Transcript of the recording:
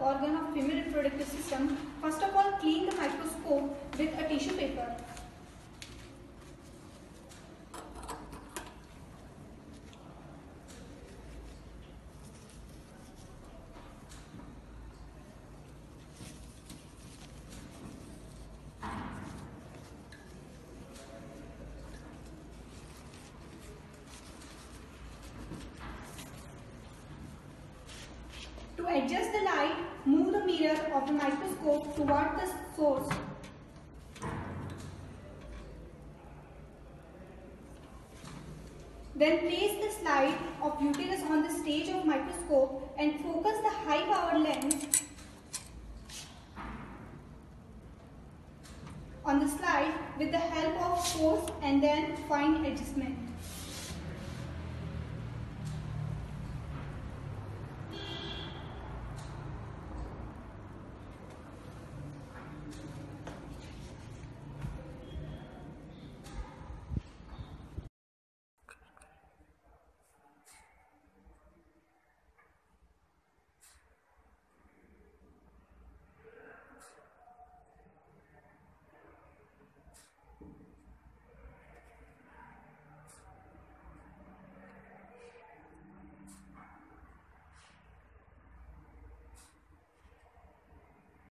organ of female reproductive system, first of all clean the microscope with a tissue paper. To adjust the light, move the mirror of the microscope toward the source. Then place the slide of uterus on the stage of microscope and focus the high power lens on the slide with the help of force and then fine adjustment.